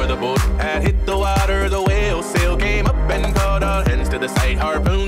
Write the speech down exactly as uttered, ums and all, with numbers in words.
the boat had hit the water, the whale sail came up and called all hands to the side. Harpoon